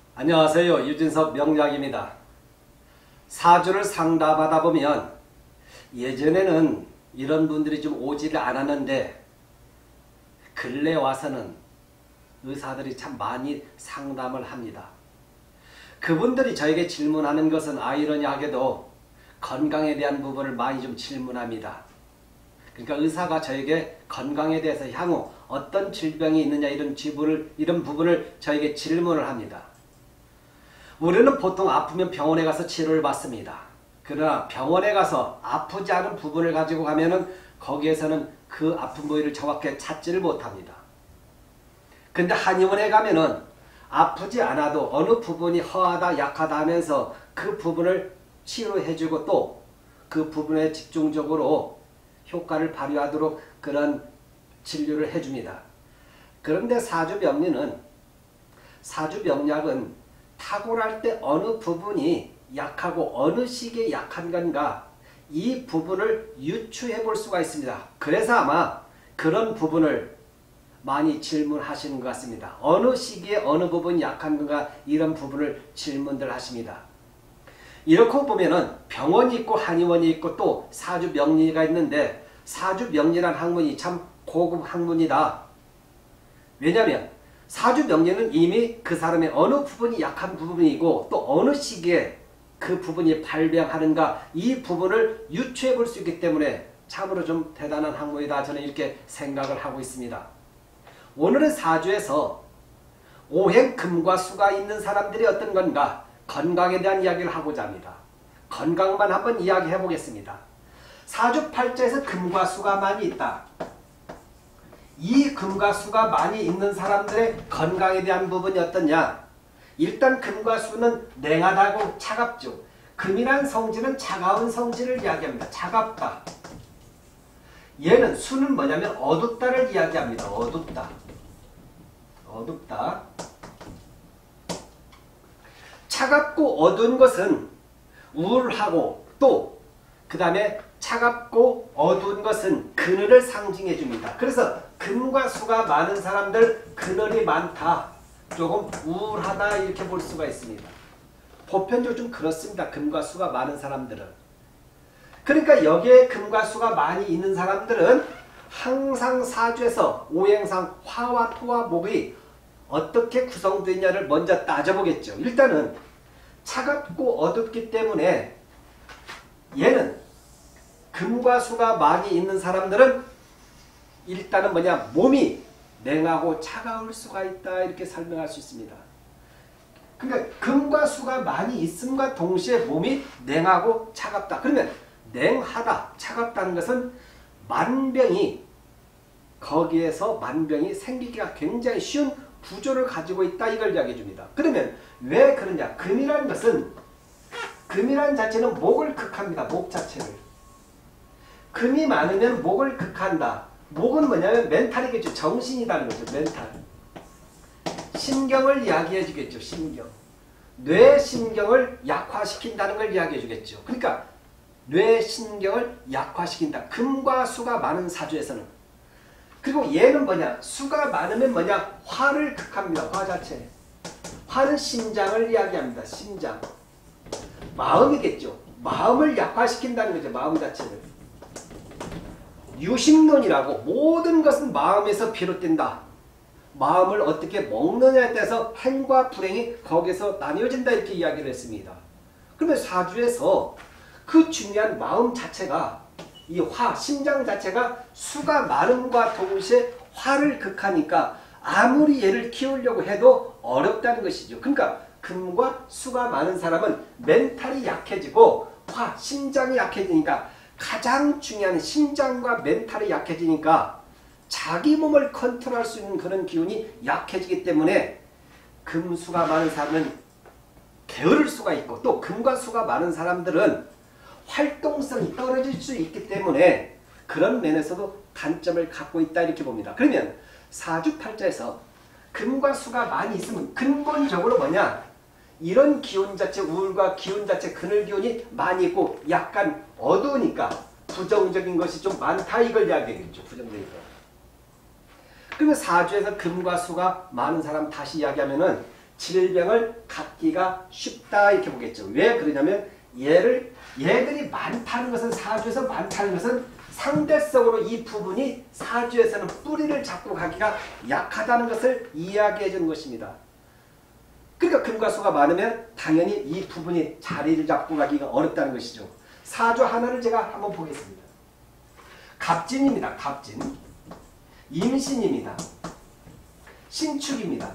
안녕하세요. 유진석 명약입니다. 사주를 상담하다 보면 예전에는 이런 분들이 좀 오지를 않았는데 근래 와서는 의사들이 참 많이 상담을 합니다. 그분들이 저에게 질문하는 것은 아이러니하게도 건강에 대한 부분을 많이 좀 질문합니다. 그러니까 의사가 저에게 건강에 대해서 향후 어떤 질병이 있느냐 이런 부분을 저에게 질문을 합니다. 우리는 보통 아프면 병원에 가서 치료를 받습니다. 그러나 병원에 가서 아프지 않은 부분을 가지고 가면은 거기에서는 그 아픈 부위를 정확하게 찾지를 못합니다. 근데 한의원에 가면은 아프지 않아도 어느 부분이 허하다 약하다 하면서 그 부분을 치료해주고 또 그 부분에 집중적으로 효과를 발휘하도록 그런 진료를 해줍니다. 그런데 사주명약은 탁월할 때 어느 부분이 약하고 어느 시기에 약한 건가 이 부분을 유추해 볼 수가 있습니다. 그래서 아마 그런 부분을 많이 질문하시는 것 같습니다. 어느 시기에 어느 부분이 약한 건가 이런 부분을 질문들 하십니다. 이렇게 보면은 병원이 있고 한의원이 있고 또 사주명리가 있는데 사주명리란 학문이 참 고급 학문이다. 왜냐하면 사주명리는 이미 그 사람의 어느 부분이 약한 부분이고 또 어느 시기에 그 부분이 발병하는가 이 부분을 유추해 볼 수 있기 때문에 참으로 좀 대단한 학문이다. 저는 이렇게 생각을 하고 있습니다. 오늘은 사주에서 오행 금과 수가 있는 사람들이 어떤 건가 건강에 대한 이야기를 하고자 합니다. 건강만 한번 이야기해 보겠습니다. 사주 팔자에서 금과 수가 많이 있다. 이 금과 수가 많이 있는 사람들의 건강에 대한 부분이 어떠냐? 일단 금과 수는 냉하다고 차갑죠. 금이란 성질은 차가운 성질을 이야기합니다. 차갑다. 얘는 수는 뭐냐면 어둡다를 이야기합니다. 어둡다. 어둡다. 차갑고 어두운 것은 우울하고 또 그 다음에 차갑고 어두운 것은 그늘을 상징해 줍니다. 그래서 금과 수가 많은 사람들 그늘이 많다. 조금 우울하다 이렇게 볼 수가 있습니다. 보편적으로 좀 그렇습니다. 금과 수가 많은 사람들은. 그러니까 여기에 금과 수가 많이 있는 사람들은 항상 사주에서 오행상 화와 토와 목이 어떻게 구성되어 있냐를 먼저 따져보겠죠. 일단은 차갑고 어둡기 때문에 얘는 금과 수가 많이 있는 사람들은 일단은 뭐냐 몸이 냉하고 차가울 수가 있다 이렇게 설명할 수 있습니다. 그러니까 금과 수가 많이 있음과 동시에 몸이 냉하고 차갑다. 그러면 냉하다 차갑다는 것은 거기에서 만병이 생기기가 굉장히 쉬운 구조를 가지고 있다 이걸 이야기해 줍니다. 그러면 왜 그러냐? 금이라는 것은 금이라는 자체는 목을 극합니다. 목 자체를. 금이 많으면 목을 극한다. 목은 뭐냐면 멘탈이겠죠. 정신이라는 거죠. 멘탈. 신경을 이야기해 주겠죠. 신경. 뇌 신경을 약화시킨다는 걸 이야기해 주겠죠. 그러니까 뇌 신경을 약화시킨다. 금과 수가 많은 사주에서는. 그리고 얘는 뭐냐? 수가 많으면 뭐냐? 화를 극합니다. 화 자체. 화는 심장을 이야기합니다. 심장. 마음이겠죠. 마음을 약화시킨다는 거죠. 마음 자체를. 유식론이라고 모든 것은 마음에서 비롯된다. 마음을 어떻게 먹느냐에 따라서 행과 불행이 거기서 나뉘어진다 이렇게 이야기를 했습니다. 그러면 사주에서 그 중요한 마음 자체가 이 화, 심장 자체가 수가 많음과 동시에 화를 극하니까 아무리 얘를 키우려고 해도 어렵다는 것이죠. 그러니까 금과 수가 많은 사람은 멘탈이 약해지고 화, 심장이 약해지니까 가장 중요한 심장과 멘탈이 약해지니까 자기 몸을 컨트롤할 수 있는 그런 기운이 약해지기 때문에 금수가 많은 사람은 게으를 수가 있고 또 금과 수가 많은 사람들은 활동성이 떨어질 수 있기 때문에 그런 면에서도 단점을 갖고 있다 이렇게 봅니다. 그러면 사주팔자에서 금과 수가 많이 있으면 근본적으로 뭐냐? 이런 기운 자체, 우울과 기운 자체, 그늘 기운이 많이 있고 약간 어두우니까 부정적인 것이 좀 많다 이걸 이야기하겠죠. 부정적인 거. 그러면 사주에서 금과 수가 많은 사람 다시 이야기하면은 질병을 갖기가 쉽다 이렇게 보겠죠. 왜 그러냐면 얘들이 많다는 것은 사주에서 많다는 것은 상대적으로 이 부분이 사주에서는 뿌리를 잡고 가기가 약하다는 것을 이야기해 주는 것입니다. 그러니까 금과 수가 많으면 당연히 이 부분이 자리를 잡고 가기가 어렵다는 것이죠. 사주 하나를 제가 한번 보겠습니다. 갑진입니다. 갑진. 임신입니다. 신축입니다.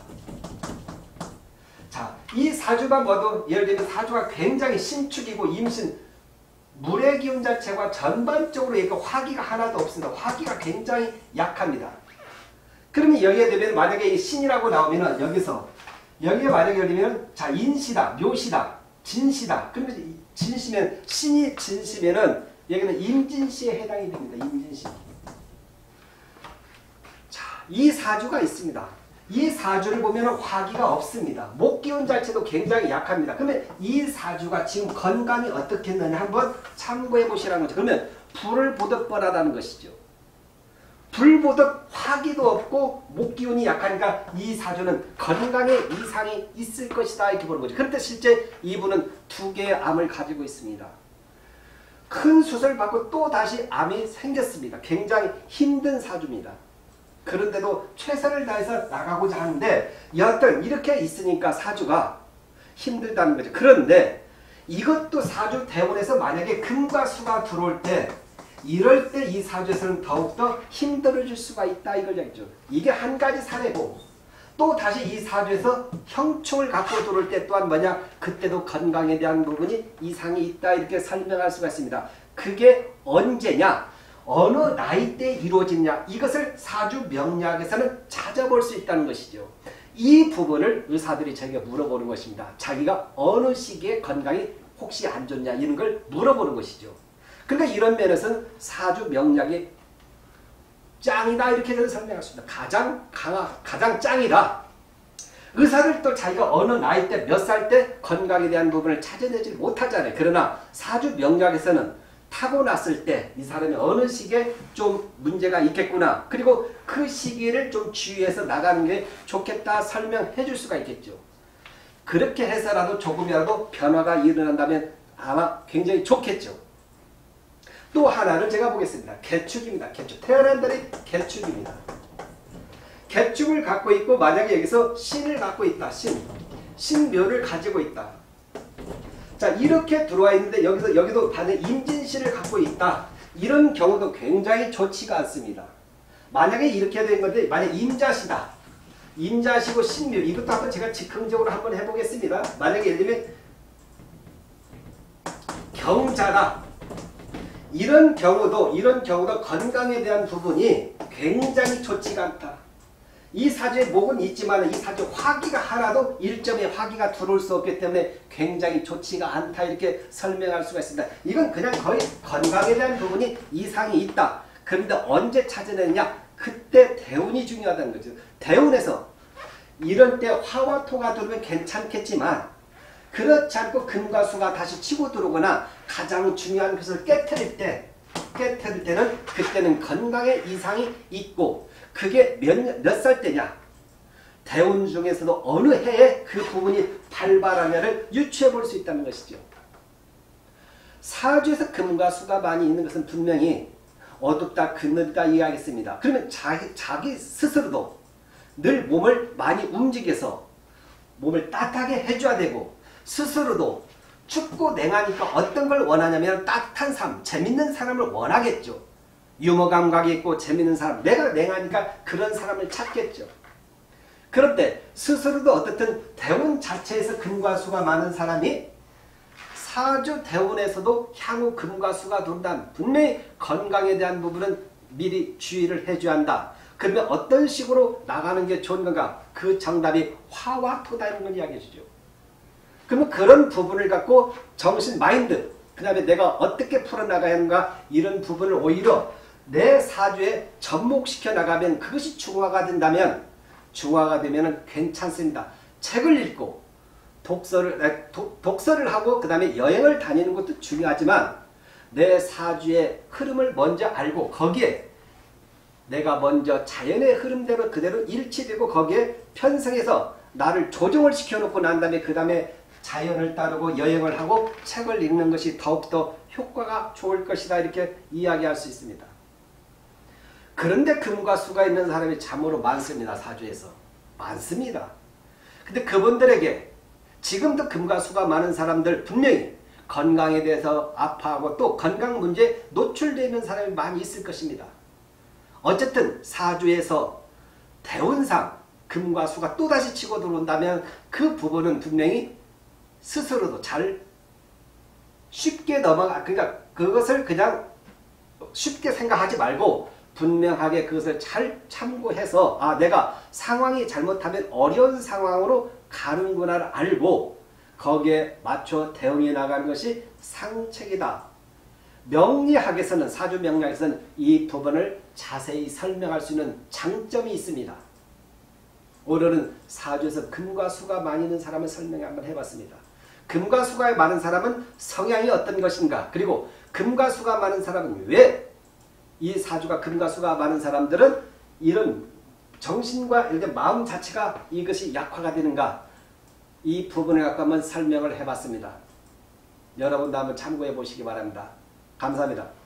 자, 이 사주만 봐도 예를 들면 사주가 굉장히 신축이고 임신, 물의 기운 자체가 전반적으로 이거 화기가 하나도 없습니다. 화기가 굉장히 약합니다. 그러면 여기에 되면 만약에 이 신이라고 나오면은 여기에 만약에 열리면 자, 인시다, 묘시다, 진시다. 그러면 진시면 신이 진시면은 여기는 임진시에 해당이 됩니다. 임진시. 자, 이 사주가 있습니다. 이 사주를 보면 화기가 없습니다. 목기운 자체도 굉장히 약합니다. 그러면 이 사주가 지금 건강이 어떻게 했느냐 한번 참고해 보시라는 거죠. 그러면 불을 보듯 뻔하다는 것이죠. 불 보듯 화기도 없고 목기운이 약하니까 이 사주는 건강에 이상이 있을 것이다 이렇게 보는 거죠. 그런데 실제 이분은 2개의 암을 가지고 있습니다. 큰 수술을 받고 또 다시 암이 생겼습니다. 굉장히 힘든 사주입니다. 그런데도 최선을 다해서 나가고자 하는데 여하튼 이렇게 있으니까 사주가 힘들다는 거죠. 그런데 이것도 사주 대운에서 만약에 금과 수가 들어올 때 이럴 때 이 사주에서는 더욱더 힘들어질 수가 있다 이걸 얘기죠. 이게 한 가지 사례고 또 다시 이 사주에서 형충을 갖고 들어올 때 또한 뭐냐 그때도 건강에 대한 부분이 이상이 있다 이렇게 설명할 수가 있습니다. 그게 언제냐? 어느 나이 때 이루어지냐 이것을 사주 명리학에서는 찾아볼 수 있다는 것이죠. 이 부분을 의사들이 저에게 물어보는 것입니다. 자기가 어느 시기에 건강이 혹시 안 좋냐 이런 걸 물어보는 것이죠. 그러니까 이런 면에서는 사주 명리학이 짱이다 이렇게 저는 설명할 수 있습니다. 가장 짱이다. 의사들도 자기가 어느 나이 때 몇 살 때 건강에 대한 부분을 찾아내지 못하잖아요. 그러나 사주 명리학에서는 타고났을 때 이 사람이 어느 시기에 좀 문제가 있겠구나. 그리고 그 시기를 좀 주의해서 나가는 게 좋겠다 설명해 줄 수가 있겠죠. 그렇게 해서라도 조금이라도 변화가 일어난다면 아마 굉장히 좋겠죠. 또 하나를 제가 보겠습니다. 개축입니다. 개축. 태어난 달이 개축입니다. 개축을 갖고 있고 만약에 여기서 신을 갖고 있다. 신묘를 가지고 있다. 자, 이렇게 들어와 있는데 여기도 반대 임진시를 갖고 있다. 이런 경우도 굉장히 좋지가 않습니다. 만약에 이렇게 된 건데 만약 임자시다. 임자시고 신묘 이것도 한번 제가 즉흥적으로 한번 해보겠습니다. 만약에 예를 들면 경자다. 이런 경우도 건강에 대한 부분이 굉장히 좋지가 않다. 이 사주에 목은 있지만 이 사주 화기가 하나도 일점의 화기가 들어올 수 없기 때문에 굉장히 좋지가 않다 이렇게 설명할 수가 있습니다. 이건 그냥 거의 건강에 대한 부분이 이상이 있다. 그런데 언제 찾아내느냐? 그때 대운이 중요하다는 거죠. 대운에서 이런 때 화와 토가 들어오면 괜찮겠지만 그렇지 않고 금과 수가 다시 치고 들어오거나 가장 중요한 것을 깨트릴 때는 그때는 건강에 이상이 있고 그게 몇 살 때냐? 대운 중에서도 어느 해에 그 부분이 발발하냐를 유추해 볼 수 있다는 것이죠. 사주에서 금과 수가 많이 있는 것은 분명히 어둡다, 그늘이다 이해하겠습니다. 그러면 자기 스스로도 늘 몸을 많이 움직여서 몸을 따뜻하게 해줘야 되고 스스로도 춥고 냉하니까 어떤 걸 원하냐면 따뜻한 삶, 재밌는 사람을 원하겠죠. 유머 감각이 있고 재밌는 사람, 내가 냉하니까 그런 사람을 찾겠죠. 그런데 스스로도 어떻든 대운 자체에서 금과 수가 많은 사람이 사주 대운에서도 향후 금과 수가 들어온다면 분명히 건강에 대한 부분은 미리 주의를 해줘야 한다. 그러면 어떤 식으로 나가는 게 좋은 건가? 그 정답이 화와 토다는 걸 이야기해 주죠. 그러면 그런 부분을 갖고 정신, 마인드, 그 다음에 내가 어떻게 풀어나가야 하는가 이런 부분을 오히려 내 사주에 접목시켜 나가면 그것이 중화가 된다면 중화가 되면 괜찮습니다. 책을 읽고 독서를 하고 그 다음에 여행을 다니는 것도 중요하지만 내 사주의 흐름을 먼저 알고 거기에 내가 먼저 자연의 흐름대로 그대로 일치되고 거기에 편성해서 나를 조정을 시켜놓고 난 다음에 그 다음에 자연을 따르고 여행을 하고 책을 읽는 것이 더욱더 효과가 좋을 것이다 이렇게 이야기할 수 있습니다. 그런데 금과 수가 있는 사람이 참으로 많습니다. 사주에서. 많습니다. 근데 그분들에게 지금도 금과 수가 많은 사람들 분명히 건강에 대해서 아파하고 또 건강 문제에 노출되어 있는 사람이 많이 있을 것입니다. 어쨌든 사주에서 대운상 금과 수가 또다시 치고 들어온다면 그 부분은 분명히 스스로도 잘 쉽게 그러니까 그것을 그냥 쉽게 생각하지 말고 분명하게 그것을 잘 참고해서 내가 상황이 잘못하면 어려운 상황으로 가는구나를 알고 거기에 맞춰 대응해 나가는 것이 상책이다. 명리학에서는 사주 명리학에서는 이 부분을 자세히 설명할 수 있는 장점이 있습니다. 오늘은 사주에서 금과 수가 많이 있는 사람을 설명 한번 해봤습니다. 금과 수가 많은 사람은 성향이 어떤 것인가, 그리고 금과 수가 많은 사람은 왜 이 사주가 금과 수가 많은 사람들은 이런 정신과 마음 자체가 이것이 약화가 되는가, 이 부분에 갖고 한번 설명을 해봤습니다. 여러분도 한번 참고해 보시기 바랍니다. 감사합니다.